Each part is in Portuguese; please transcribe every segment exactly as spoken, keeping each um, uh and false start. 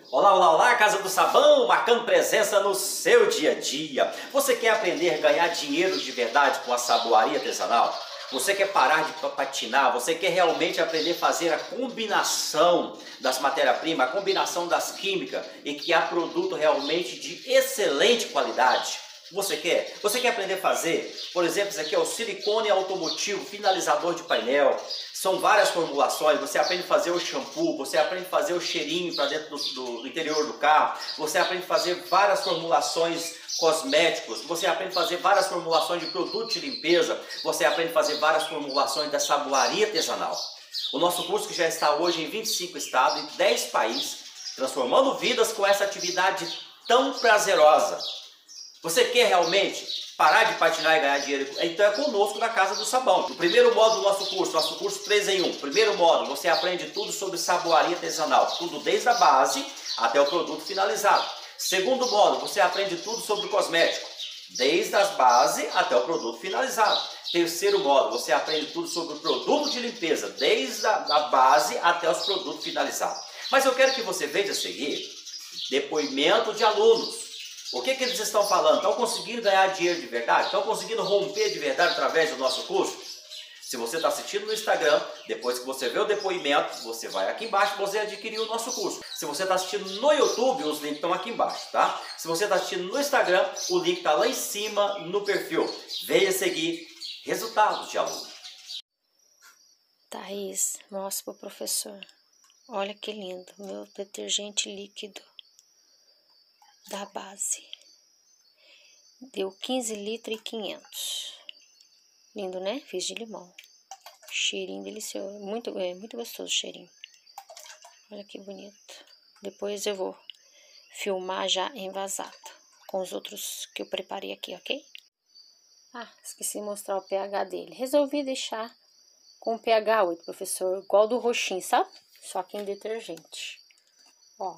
Olá, olá, olá, Casa do Sabão, marcando presença no seu dia a dia. Você quer aprender a ganhar dinheiro de verdade com a saboaria artesanal? Você quer parar de patinar? Você quer realmente aprender a fazer a combinação das matérias-primas, a combinação das químicas e criar produto realmente de excelente qualidade? Você quer? Você quer aprender a fazer? Por exemplo, isso aqui é o silicone automotivo, finalizador de painel. São várias formulações. Você aprende a fazer o shampoo, você aprende a fazer o cheirinho para dentro do, do, do interior do carro. Você aprende a fazer várias formulações cosméticos. Você aprende a fazer várias formulações de produto de limpeza. Você aprende a fazer várias formulações da saboaria artesanal. O nosso curso que já está hoje em vinte e cinco estados e dez países, transformando vidas com essa atividade tão prazerosa. Você quer realmente parar de patinar e ganhar dinheiro? Então é conosco na Casa do Sabão. O primeiro módulo do nosso curso, nosso curso três em um. Primeiro módulo, você aprende tudo sobre saboaria artesanal, tudo desde a base até o produto finalizado. Segundo módulo, você aprende tudo sobre o cosmético, desde as bases até o produto finalizado. Terceiro módulo, você aprende tudo sobre o produto de limpeza, desde a da base até os produtos finalizados. Mas eu quero que você veja a seguir depoimento de alunos. O que, que eles estão falando? Estão conseguindo ganhar dinheiro de verdade? Estão conseguindo romper de verdade através do nosso curso? Se você está assistindo no Instagram, depois que você vê o depoimento, você vai aqui embaixo e você adquirir o nosso curso. Se você está assistindo no YouTube, os links estão aqui embaixo, tá? Se você está assistindo no Instagram, o link está lá em cima no perfil. Venha seguir resultados de aluno. Thaís, mostra para o professor. Olha que lindo, meu detergente líquido da base. Deu quinze litros e quinhentos. Lindo, né? Fiz de limão. Cheirinho delicioso. Muito, é, muito gostoso o cheirinho. Olha que bonito. Depois eu vou filmar já envasado com os outros que eu preparei aqui, ok? Ah, esqueci de mostrar o pH dele. Resolvi deixar com pH oito, professor. Igual do roxinho, sabe? Só que em detergente. Ó.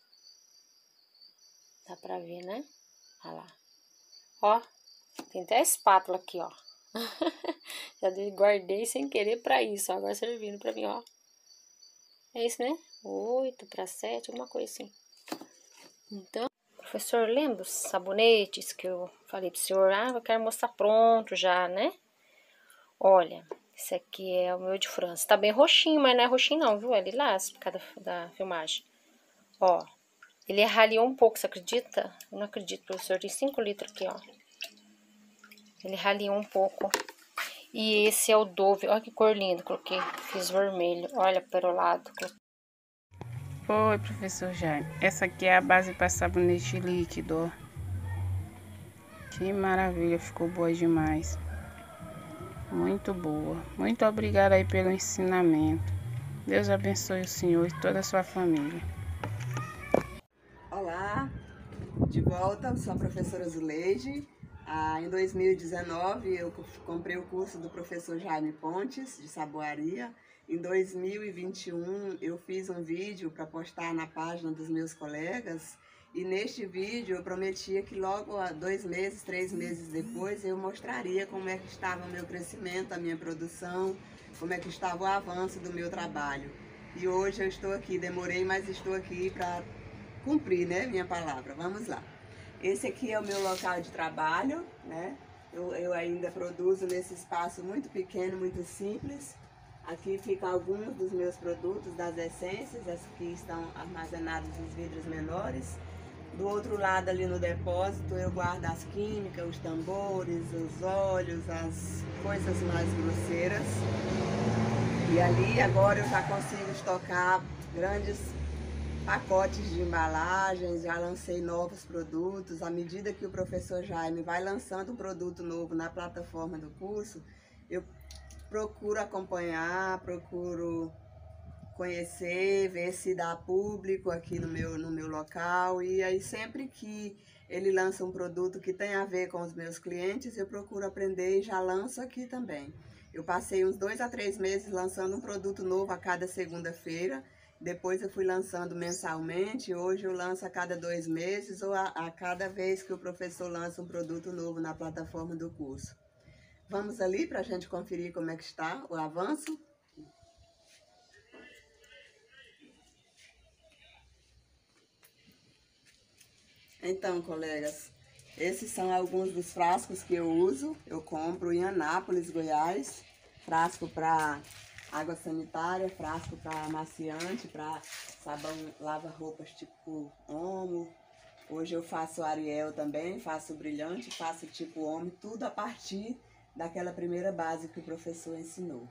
Dá pra ver, né? Olha lá. Ó, tem até a espátula aqui, ó. Já guardei sem querer pra isso, ó. Agora servindo pra mim, ó. É isso, né? oito para sete, alguma coisa assim. Então, professor, lembra os sabonetes que eu falei pro senhor? Ah, eu quero mostrar pronto já, né? Olha, esse aqui é o meu de França. Tá bem roxinho, mas não é roxinho não, viu? É lilás por causa da, da filmagem. Ó. Ele raliou um pouco, você acredita? Eu não acredito, professor. Tem cinco litros aqui, ó. Ele raliou um pouco. E esse é o Dove. Olha que cor linda. Coloquei, fiz vermelho. Olha, perolado. Oi, professor Jaime. Essa aqui é a base para sabonete líquido, ó. Que maravilha, ficou boa demais. Muito boa. Muito obrigada aí pelo ensinamento. Deus abençoe o senhor e toda a sua família. Olá, de volta, sou a professora Zuleide. Ah, em dois mil e dezenove eu comprei o curso do professor Jaime Pontes, de saboaria. Em dois mil e vinte e um eu fiz um vídeo para postar na página dos meus colegas. E neste vídeo eu prometia que logo há dois meses, três meses depois eu mostraria como é que estava o meu crescimento, a minha produção, como é que estava o avanço do meu trabalho. E hoje eu estou aqui, demorei, mas estou aqui para cumprir, né, minha palavra. Vamos lá. Esse aqui é o meu local de trabalho, né? Eu, eu ainda produzo nesse espaço muito pequeno, muito simples. Aqui ficam alguns dos meus produtos, das essências, as que estão armazenadas nos vidros menores. Do outro lado, ali no depósito, eu guardo as químicas, os tambores, os óleos, as coisas mais grosseiras. E ali agora eu já consigo estocar grandes pacotes de embalagens, já lancei novos produtos. À medida que o professor Jaime vai lançando um produto novo na plataforma do curso, eu procuro acompanhar, procuro conhecer, ver se dá público aqui no meu, no meu local. E aí sempre que ele lança um produto que tem a ver com os meus clientes, eu procuro aprender e já lanço aqui também. Eu passei uns dois a três meses lançando um produto novo a cada segunda-feira. Depois eu fui lançando mensalmente, hoje eu lanço a cada dois meses ou a, a cada vez que o professor lança um produto novo na plataforma do curso. Vamos ali para a gente conferir como é que está o avanço? Então, colegas, esses são alguns dos frascos que eu uso. Eu compro em Anápolis, Goiás. Frasco para água sanitária, frasco para amaciante, para sabão lava-roupas tipo Omo. Hoje eu faço Ariel também, faço brilhante, faço tipo Omo, tudo a partir daquela primeira base que o professor ensinou.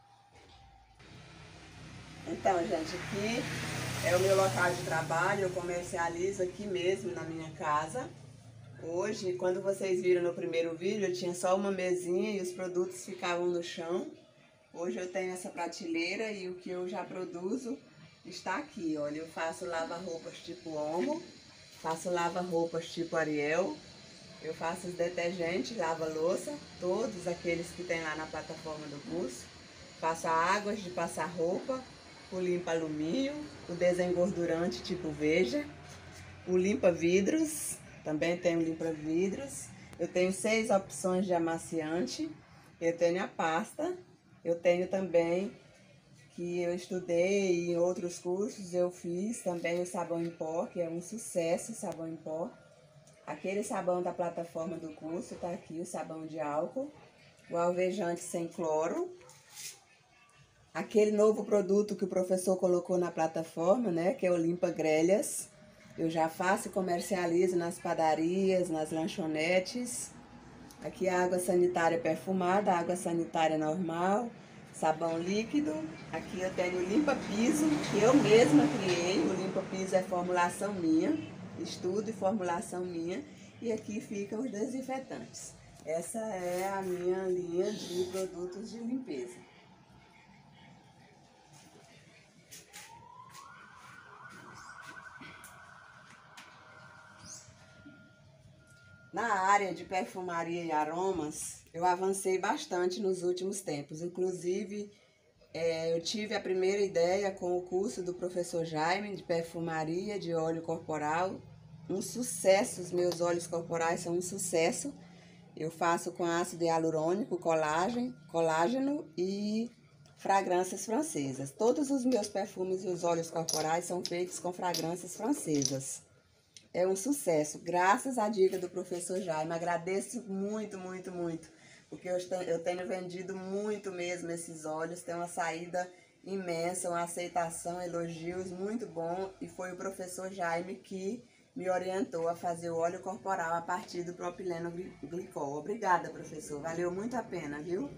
Então, gente, aqui é o meu local de trabalho, eu comercializo aqui mesmo na minha casa. Hoje, quando vocês viram no primeiro vídeo, eu tinha só uma mesinha e os produtos ficavam no chão. Hoje eu tenho essa prateleira e o que eu já produzo está aqui. Olha, eu faço lava-roupas tipo Omo, faço lava-roupas tipo Ariel, eu faço os detergentes, lava-louça, todos aqueles que tem lá na plataforma do curso. Faço águas de passar roupa, o limpa-alumínio, o desengordurante tipo Veja, o limpa-vidros, também tenho limpa-vidros. Eu tenho seis opções de amaciante, eu tenho a pasta, eu tenho também, que eu estudei em outros cursos, eu fiz também o sabão em pó, que é um sucesso, sabão em pó. Aquele sabão da plataforma do curso, tá aqui o sabão de álcool, o alvejante sem cloro. Aquele novo produto que o professor colocou na plataforma, né, que é o Limpa Grelhas. Eu já faço e comercializo nas padarias, nas lanchonetes. Aqui a água sanitária perfumada, água sanitária normal, sabão líquido. Aqui eu tenho o Limpa Piso, que eu mesma criei. O Limpa Piso é formulação minha, estudo e formulação minha. E aqui ficam os desinfetantes. Essa é a minha linha de produtos de limpeza. Na área de perfumaria e aromas, eu avancei bastante nos últimos tempos. Inclusive, é, eu tive a primeira ideia com o curso do professor Jaime de perfumaria de óleo corporal. Um sucesso, os meus óleos corporais são um sucesso. Eu faço com ácido hialurônico, colágeno, colágeno e fragrâncias francesas. Todos os meus perfumes e os óleos corporais são feitos com fragrâncias francesas. É um sucesso, graças à dica do professor Jaime. Agradeço muito, muito, muito, porque eu tenho vendido muito mesmo esses óleos, tem uma saída imensa, uma aceitação, elogios muito bom, e foi o professor Jaime que me orientou a fazer o óleo corporal a partir do propileno glicol. Obrigada, professor, valeu muito a pena, viu?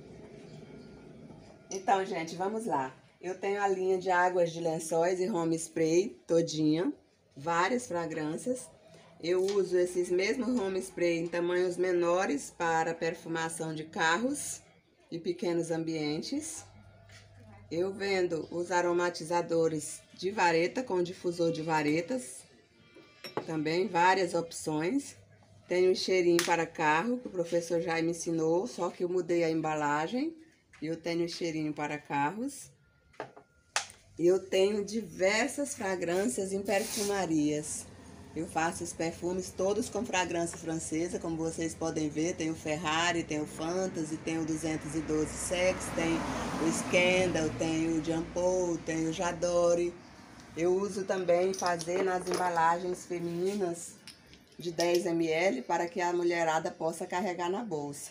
Então, gente, vamos lá. Eu tenho a linha de águas de lençóis e home spray todinha, várias fragrâncias. Eu uso esses mesmos home spray em tamanhos menores para perfumação de carros e pequenos ambientes. Eu vendo os aromatizadores de vareta com difusor de varetas, também várias opções. Tenho um cheirinho para carro, que o professor já me ensinou, só que eu mudei a embalagem. Eu tenho cheirinho para carros. Eu tenho diversas fragrâncias em perfumarias. Eu faço os perfumes todos com fragrância francesa, como vocês podem ver. Tem o Ferrari, tem o Fantasy, tem o duzentos e doze Sex, tem o Scandal, tem o Jean Paul, tem o J'adore. Eu uso também fazer nas embalagens femininas de dez mililitros para que a mulherada possa carregar na bolsa.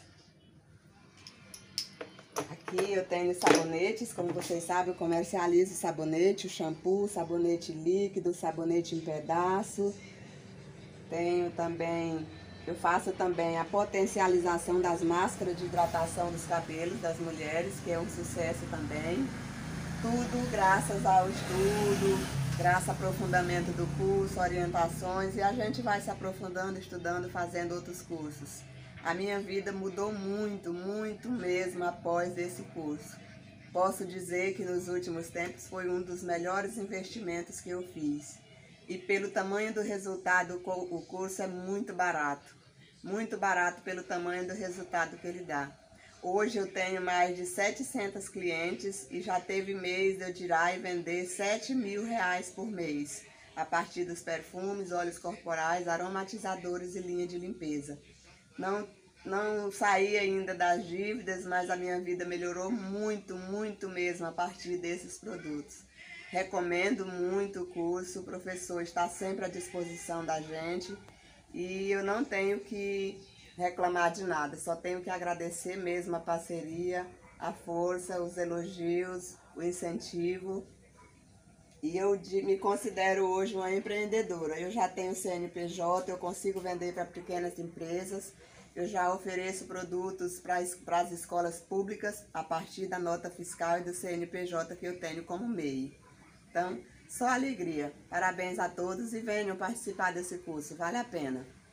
Aqui eu tenho sabonetes, como vocês sabem, eu comercializo sabonete, o shampoo, sabonete líquido, sabonete em pedaço. Tenho também, eu faço também a potencialização das máscaras de hidratação dos cabelos das mulheres, que é um sucesso também. Tudo graças ao estudo, graças ao aprofundamento do curso, orientações, e a gente vai se aprofundando, estudando, fazendo outros cursos. A minha vida mudou muito, muito mesmo após esse curso. Posso dizer que nos últimos tempos foi um dos melhores investimentos que eu fiz. E pelo tamanho do resultado, o curso é muito barato. Muito barato pelo tamanho do resultado que ele dá. Hoje eu tenho mais de setecentos clientes e já teve mês de eu tirar e vender sete mil reais por mês. A partir dos perfumes, óleos corporais, aromatizadores e linha de limpeza. Não, não saí ainda das dívidas, mas a minha vida melhorou muito, muito mesmo a partir desses produtos. recomendo muito o curso, o professor está sempre à disposição da gente e eu não tenho que reclamar de nada, só tenho que agradecer mesmo a parceria, a força, os elogios, o incentivo. E eu me considero hoje uma empreendedora. Eu já tenho C N P J, eu consigo vender para pequenas empresas, eu já ofereço produtos para as escolas públicas a partir da nota fiscal e do C N P J que eu tenho como M E I. Então, só alegria. Parabéns a todos e venham participar desse curso, vale a pena.